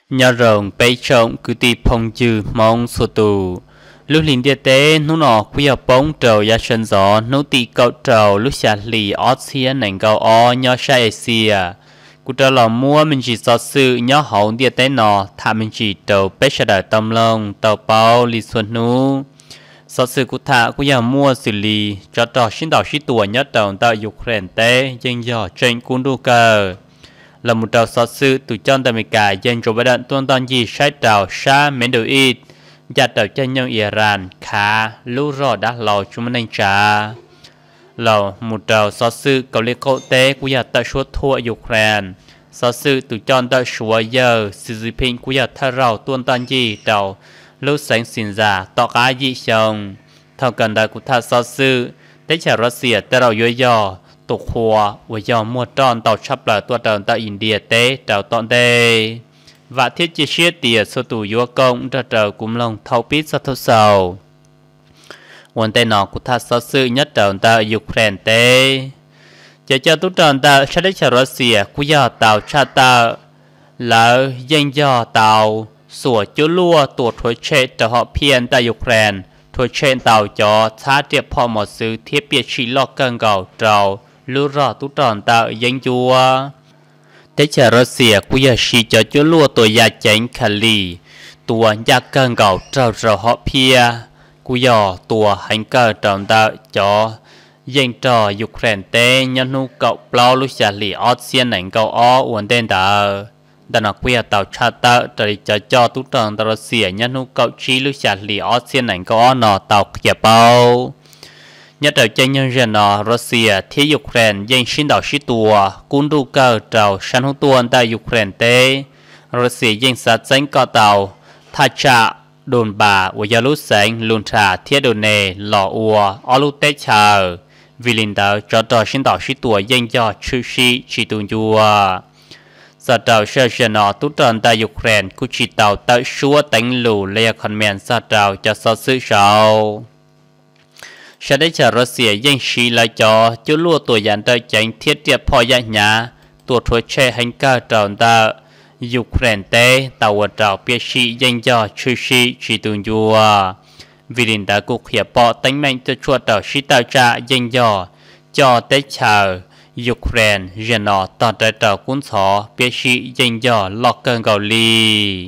nhờ rồng bấy trọng cứ tì phong chư mong số tù lúc liền địa tế nó nọ quy hợp bóng trầu ya sân gió nó tì cậu trầu lúc xả lì ót xía nành cậu ó nhờ sai xìa cụ trò lò mua mình chỉ so sự nhớ hậu địa tế nọ thà mình chỉ trầu bấy xa đời tâm lòng tàu bao lì xuân nú so sự cụ thà cụ ya mua xử lý cho trò xin đảo sĩ tùa nhất trầu tạo dục rèn tế dân dò trên cuốn đu cờ là một trò so sự tụi chân tại mình cả dân cho bắt đợn tuân toàn gì sai trào xa mến đồ ít gia tàu chân nhân Iran khá lưu rõ đã lò chúng mình trả là một trò so sự cầu liệt cổ tế của gia tàu suốt thua Ukraine so sự tụi chân tại số giờ sự dư phình của gia thơ rào tuân toàn gì trào lưu sáng xin giả tỏ cá dị chồng thao cần đại của thà so sự tế trả Russia tế rào dối dò tục hòa và do mua tròn tàu sắp lại tua tròn tại India tế trào tọn đề và thiết chế xế tìa số tù yếu công ra trào cũng lòng thâu bít sát thâu sầu nguồn tên nó của thà so sự nhất tròn tại Ukraine tế chỉ cho tú tròn tại sát đích Russia của do tàu cha tàu là danh do tàu sủa chú lua tuột thối chế trở họ phiền tại Ukraine thối chế tàu cho xa tiệp họ một sự thiết biệt chỉ lo cân gạo trào lưu rõ tú tròn tạo danh chúa thế chờ Russia cũng giờ xì cho chúa lua tuổi gia chánh khả lì tùa gia cân gạo trào trào họ phía cũng giờ tùa hành cơ tròn tạo cho danh trò Ukraine tế nhân hữu cậu bao lúc xả lì ót xiên ảnh cậu ó uốn tên tạo đã nó quy tàu cha tạo trời cho tú tròn tạo Russia nhân hữu cậu chi lúc xả lì ót xiên ảnh cậu ó nọ tàu kia bao nhất là chân nhân dân ở Russia thiết Ukraine dân sinh đảo sĩ tùa cũng đủ cơ trào sản hữu tuần tại Ukraine tế Russia dân sát danh có tàu thà trả đồn bà và gia lúc sáng luôn trả thiết đồ nề lò ua ở lúc tế chờ vì linh đạo cho trò sinh đảo sĩ tùa dân cho chư sĩ chỉ tuần chùa sa trào sơ sơ nọ tú tròn tại Ukraine cũng chỉ tàu tới xua đánh lù lê khẩn mẹn sa trào cho so sự sau sẽ để cho Russia dân sĩ lại cho chú lua tuổi dàn tới chẳng thiết tiệp phò gia nhà tuổi tuổi trẻ hành ca tròn ta Ukraine tế tàu ở trào bia sĩ dân cho chư sĩ chỉ tuần chùa vì đình đã cục hiệp bỏ tánh mạnh cho chua tàu sĩ tạo trả dân cho tế chờ Ukraine dân nó tỏ trái trào cuốn xó bia sĩ dân cho lọt cơn gạo ly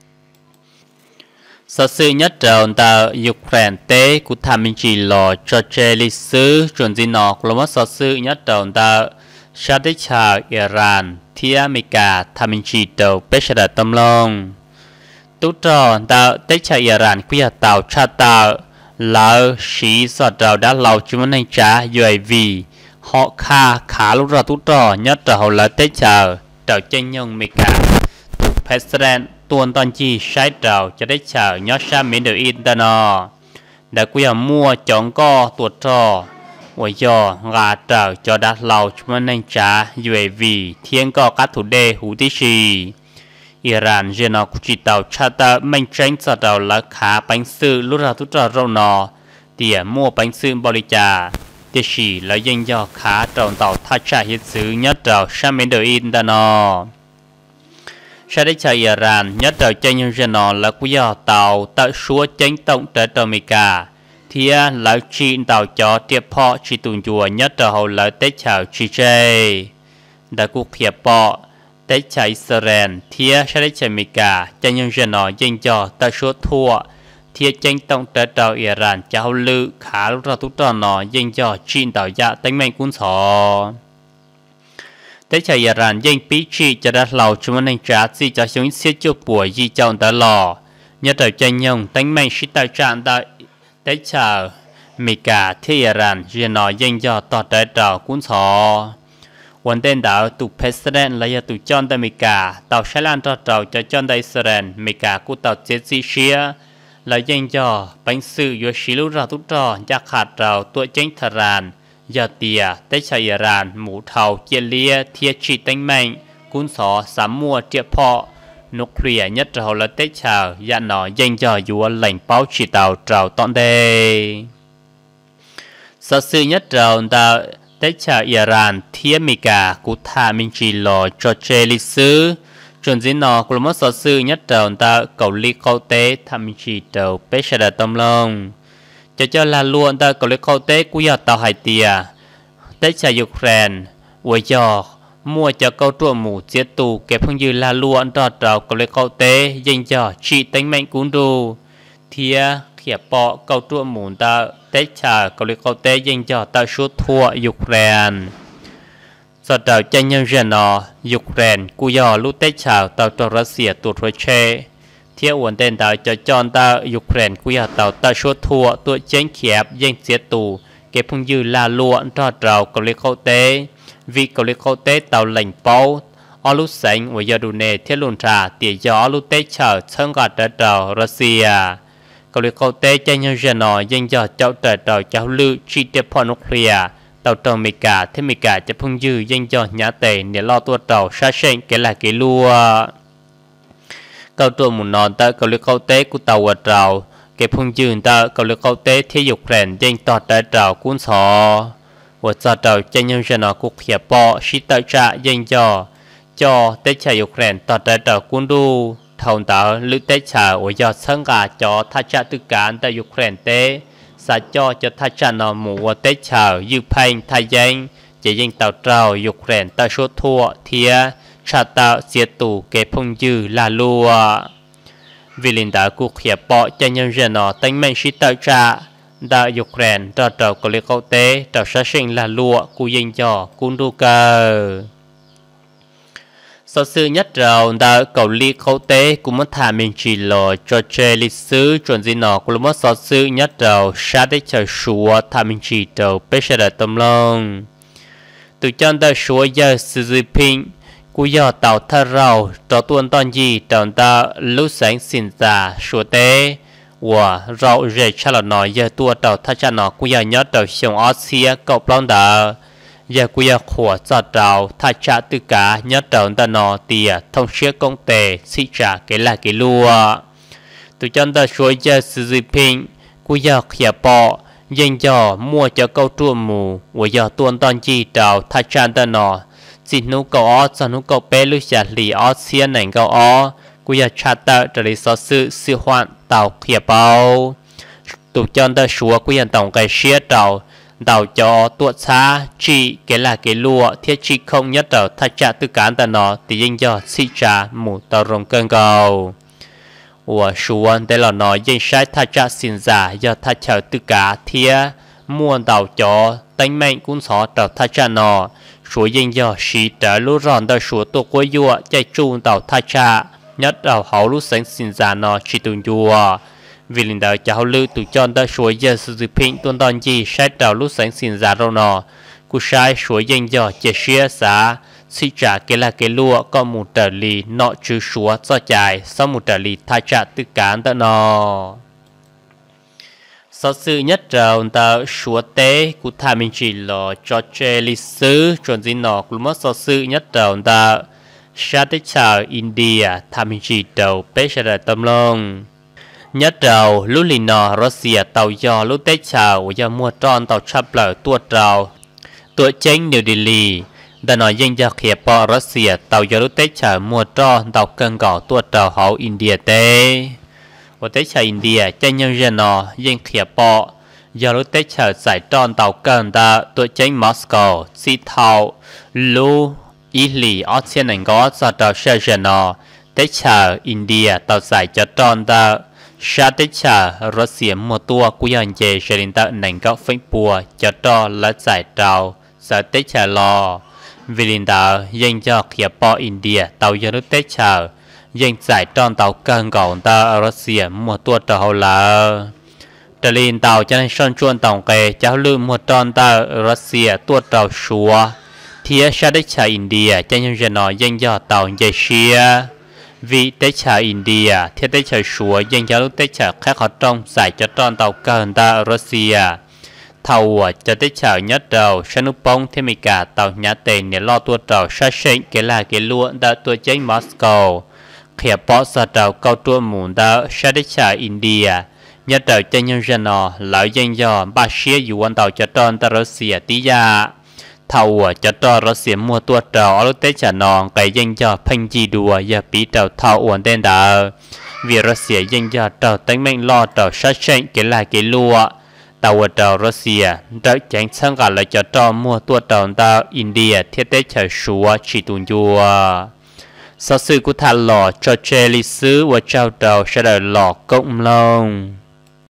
sở sự nhất tròn tại Ukraine tế của tham minh chỉ lò cho chơi lịch sử chuẩn gì nó là một sở sự nhất tròn tại sát đích chào Iran thì America tham minh chỉ đầu bế sẽ đạt tâm lòng tú tròn tại tế chào Iran quy hợp tàu cha tàu là sĩ sở trào đã lâu chúng mình hành trả UAV họ khá lúc ra tú tròn nhất tròn là tế chào trào chân nhân America President tuần toàn chi sai trào cho đấy chờ nhớ xa miễn được internet đã quy mua chọn co tuột trò và do gà trào cho đã lâu chúng mình trả UAV thiên co các thủ đề hữu tí xì Iran giờ nó cũng chỉ tàu cha ta mình tránh cho tàu là khá bánh sư lúc ra tu trò rau nọ tỉa mua bánh sư bò lì trà tí xì là dân do khá tròn tàu thắt trả hiện sự nhất trào xa miễn được internet sẽ để cho Iran nhất đầu chân nhân dân nó là quý giờ tàu tạo số chính tổng tới tàu America thì là chỉ tàu cho tiệp họ chỉ tuần chùa nhất đầu hậu là tết chào chỉ chơi đã cuộc hiệp họ tết chào Israel thì sẽ để cho America chân nhân dân nó dân cho tạo số thua thì chính tổng tới tàu Iran cháu lư khá lúc ra tút tròn nó dân cho chỉ tàu dạ tính mệnh cuốn sọ thế cho Iran dân bí trị cho đã lâu chúng mình trả gì cho chúng xét cho buổi gì chọn đã lò nhớ đầu chân nhung tính mình sẽ tạo trạng tại thế cho mình cả thế Iran giờ nói dân cho tỏ trái trò cuốn sọ vấn đề đó tụ president là giờ tụ chọn tại mình cả tàu Thái Lan cho trò cho chọn tại Israel mình cả của tàu chết gì xia là dân cho bánh sự do xí lưu ra tụ trò giác hạt trò tuổi chính thời gian giờ tìa tế cho Iran mũ thầu chia lia thiết trị tính mạnh cuốn sổ sám mua tiệp họ nuclear nhất rồi là tế chào dạ nó danh cho dù lệnh báo chỉ tàu trào tọn đề sở sự nhất rồi ta tế chào Iran thiết mì cả của thà mình chỉ lò cho chơi lịch sử chuẩn gì nó cũng mất sở sư nhất đầu ta cầu lý câu tế tham chỉ đầu bé sẽ đạt tâm lòng cho là luôn ta cầu lý câu tế của nhà tàu hải tìa tế cha Ukraine với cho mua cho câu trua mù giết tù kẹp phong dư là luôn đó đầu cầu lý câu tế dành cho trị tính mệnh cũng đủ thia khía bỏ câu trua mù ta tế cha cầu lý câu tế dành cho ta số thua Ukraine sau đó chân nhân dân nó Ukraine cú giờ lúc tết chào tàu cho Russia tụt rồi che theo ổn định tàu cho chọn tàu Ukraine cú giờ tàu ta số thua tụi chiến khiếp danh giết tù kẹp phong dư là luận cho tàu cầu lý quốc tế vì cầu lý quốc tế tàu lệnh bao ở lúc sáng và giờ đủ nề thiết luận trả tiền gió lúc tết chào chân gạt tàu Russia cầu lý quốc tế chân nhân dân nó danh cho cháu tàu cháu lưu chi tiết phò nuclear tàu tàu mì cả thêm mì cả cho phong dư danh cho nhà tệ để lo tua tàu sát sinh cái là cái lúa cầu tuần một nón ta cầu lực quốc tế của tàu ở tàu cái phong dư ta cầu lực quốc tế thể dục rèn danh tọt tại tàu cuốn sò và cho tàu chân nhân dân nó cũng hiệp bỏ sĩ tạo trả danh cho tế trả dục rèn tọt tại tàu cuốn đu thầu tàu lữ tế trả và do sân gà cho thay trả tất cả tại dục rèn tế sa cho thay trả nó mù và tết chào dư phanh thay danh chỉ danh tàu trào dục rèn ta số thua thia trả tạo diệt tù kế phong dư là lùa vì linh đã cuộc hiệp bỏ cho nhân dân nó tính mệnh sĩ tạo trả đã dục rèn ta trào có lý quốc tế trào sát sinh là lùa của danh cho cung đu cơ sau sự nhất rồi đã cầu lý khấu tế cũng mất thả mình chỉ lo cho chơi lịch sử chuẩn gì nó cũng mất sau sự nhất rồi sát để chờ sủa thả mình chỉ đầu bây giờ là tâm lòng từ chân ta sủa giờ sự dư pin cú giờ tàu thơ rau cho tuần toàn gì tàu ta lúc sáng xin ra sủa tế và rau rễ cho là nó giờ tua tàu thơ cho nó cú giờ nhớ tàu xong Asia cậu plong đã giờ quy hoạch của gia trào thay trả tất cả nhất đầu ta nó tìa thông xuyên công tệ sĩ trả cái là cái lúa từ chân ta suối giờ sử dụng pin quy hoạch hiệp bỏ dân cho mua cho câu trua mù và giờ tuần toàn chi trào thay trả ta nó xin nụ cầu ó cho nụ cầu bé lưu trả lì ó xiên nảnh cầu ó quy hoạch trả ta trở lại so sự siêu hoạn tàu hiệp bao từ chân ta suối quy hoạch tổng cái xía trào đào cho tuột xa chỉ cái là cái lúa thiết chỉ không nhất đầu thay trả tất cả ta nó thì danh cho sĩ trả một tàu rồng cơn cầu và xuân đây là nó danh sai thay trả xin giả do thay trả tất cả thiết mua đào cho đánh mệnh cũng xóa đầu thay trả nó số danh do sĩ trả lúa ròn đầu số tổ quay dùa chạy trung đào thay trả nhất đầu hậu lúa sáng xin giả nó chỉ tuần dùa vì linh đạo cháu lưu tụ chọn đã suối giờ sử dụng pin tuần toàn gì sai trào lúc sáng xin ra đâu nọ cú sai suối danh giờ chế xia xá si trả cái là cái lúa có một tờ lì nọ chứ súa cho chạy sau một tờ lì thay trả tất cả đó nọ sau sự nhất trào ta súa tế của thà mình chỉ là cho chơi lịch sử chuẩn gì nọ cũng mất sau sự nhất trào ta sát tới chào India thà mình chỉ đầu bé sẽ là tâm lòng nhất đầu lúc lì nọ Russia tàu do lúc tết chào do mua tròn tàu chắp lở tua trào tua chênh New Delhi đã nói danh cho hiệp bỏ Russia tàu do lúc tết chào mua tròn tàu cân gõ tua trào hậu India tế và tết chào India chân nhân dân nọ danh hiệp bỏ do lúc tết chào giải tròn tàu cân ta tua chênh Moscow si thảo lu Italy Austrian ảnh có do tàu xe dân nọ tết chào India tàu giải cho tròn ta sát tết trả Russia một tua của dân chế sẽ đến tạo nền góc phánh bùa cho trò là giải trào sát tết trả lò vì linh đạo dân cho hiệp bỏ India tàu dân nước tết trả dân giải tròn tàu cân gọng ta Russia một tua trò hậu là trở linh tàu cho nên son chuôn tổng kê cháu lưu một tròn ta Russia tua trò xua thì sát tết trả India cho nhân dân nói dân cho tàu dây xia vì tết trả India thiết tết trả súa dân cho lúc tết trả khác họ trong giải cho tròn tàu cần ta Russia thầu cho tết trả nhất đầu sang nước bông thêm mấy cả tàu nhà tiền để lo tua trào sát sinh cái là cái lúa đã tua chết Moscow khía bỏ sa trào câu tua mùn đã sát tết trả India nhất đầu cho nhân dân nó lão dân do ba xía dù quan tàu cho tròn ta Russia tí ra thầu cho trò Russia mua tua trò lúc tết trả nòng cái danh cho phanh chi đùa giờ bí trào thầu uẩn tên đờ vì Russia danh cho trò tính mệnh lo trò sát tranh cái là cái lúa tàu trò Russia đỡ tránh sang cả lại cho trò mua tua trò tàu India thiết tết trả súa chỉ tuần chùa sau sự của thà lò cho chơi lịch sử và trao trò sẽ đợi lò cộng lòng